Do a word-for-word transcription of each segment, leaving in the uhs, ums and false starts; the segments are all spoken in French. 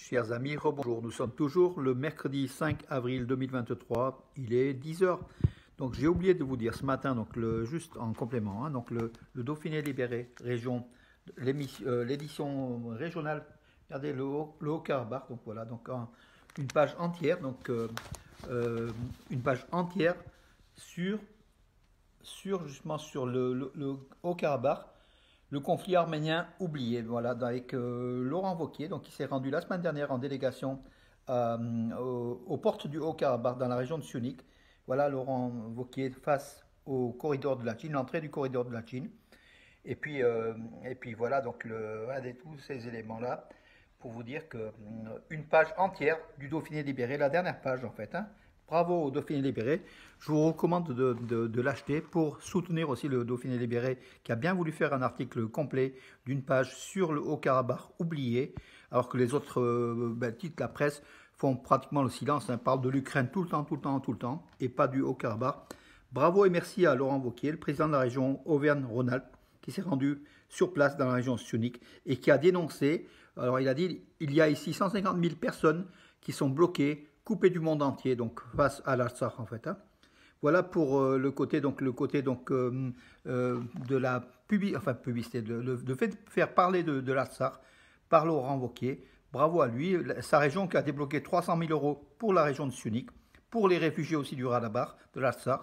Chers amis, rebonjour. Nous sommes toujours le mercredi cinq avril deux mille vingt-trois. Il est dix heures. Donc j'ai oublié de vous dire ce matin, donc le, juste en complément, hein, donc le, le Dauphiné libéré, région, euh, l'édition régionale. Regardez le, le Haut-Karabakh. Donc voilà, donc un, une page entière, donc euh, euh, une page entière sur, sur justement sur le, le, le Haut-Karabakh. Le conflit arménien oublié, voilà, avec euh, Laurent Wauquiez, donc il s'est rendu la semaine dernière en délégation euh, aux, aux portes du Haut-Karabakh dans la région de Syunik. Voilà Laurent Wauquiez face au corridor de la Chine, l'entrée du corridor de la Chine. Et puis, euh, et puis voilà, donc le, voilà, tous ces éléments-là pour vous dire que euh, une page entière du Dauphiné libéré, la dernière page en fait, hein. Bravo au Dauphiné libéré. Je vous recommande de, de, de l'acheter pour soutenir aussi le Dauphiné libéré qui a bien voulu faire un article complet d'une page sur le Haut-Karabakh oublié, alors que les autres euh, ben, titres de la presse font pratiquement le silence, hein, parlent de l'Ukraine tout le temps, tout le temps, tout le temps, et pas du Haut-Karabakh. Bravo et merci à Laurent Wauquiez, le président de la région Auvergne-Rhône-Alpes, qui s'est rendu sur place dans la région Syunik et qui a dénoncé, alors il a dit, il y a ici cent cinquante mille personnes qui sont bloquées, coupé du monde entier, donc face à l'Artsakh en fait. Hein. Voilà pour euh, le côté donc le côté donc euh, euh, de la publi enfin publicité, de, le, de fait de faire parler de, de l'Artsakh par Laurent Wauquiez. Bravo à lui, sa région qui a débloqué trois cent mille euros pour la région de Syunik, pour les réfugiés aussi du Karabakh, de l'Artsakh.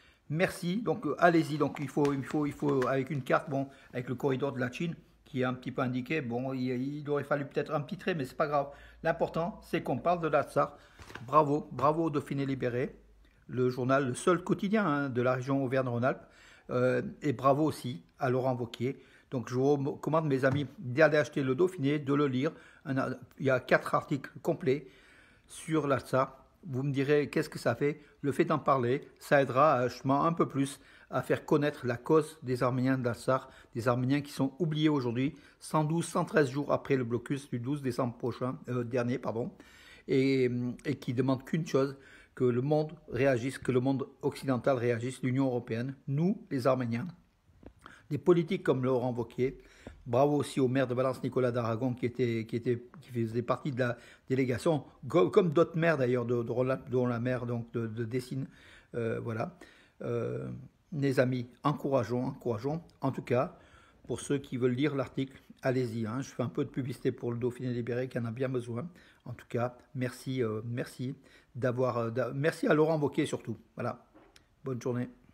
Merci. Donc euh, allez-y. Donc il faut il faut il faut avec une carte, bon, avec le corridor de la Chine qui est un petit peu indiqué. Bon, il, il aurait fallu peut-être un petit trait, mais c'est pas grave. L'important, c'est qu'on parle de l'Artsakh. Bravo, bravo au Dauphiné libéré, le journal, le seul quotidien hein, de la région Auvergne-Rhône-Alpes. Euh, et bravo aussi à Laurent Wauquiez. Donc je vous recommande, mes amis, d'aller acheter le Dauphiné, de le lire. Il y a quatre articles complets sur l'Artsakh. Vous me direz qu'est-ce que ça fait. Le fait d'en parler, ça aidera justement un peu plus à faire connaître la cause des Arméniens de l'Artsakh, des Arméniens qui sont oubliés aujourd'hui, cent douze, cent treize jours après le blocus du douze décembre prochain, euh, dernier, pardon, et, et qui demandent qu'une chose, que le monde réagisse, que le monde occidental réagisse, l'Union européenne, nous, les Arméniens, des politiques comme Laurent Wauquiez. Bravo aussi au maire de Valence, Nicolas d'Aragon, qui, était, qui, était, qui faisait partie de la délégation, comme d'autres maires d'ailleurs, de, de, dont la maire donc, de, de Dessines. Euh, voilà. Euh, mes amis, encourageons, encourageons. En tout cas, pour ceux qui veulent lire l'article, allez-y. Hein, je fais un peu de publicité pour le Dauphiné libéré qui en a bien besoin. En tout cas, merci, euh, merci d'avoir, euh, merci à Laurent Wauquiez surtout. Voilà. Bonne journée.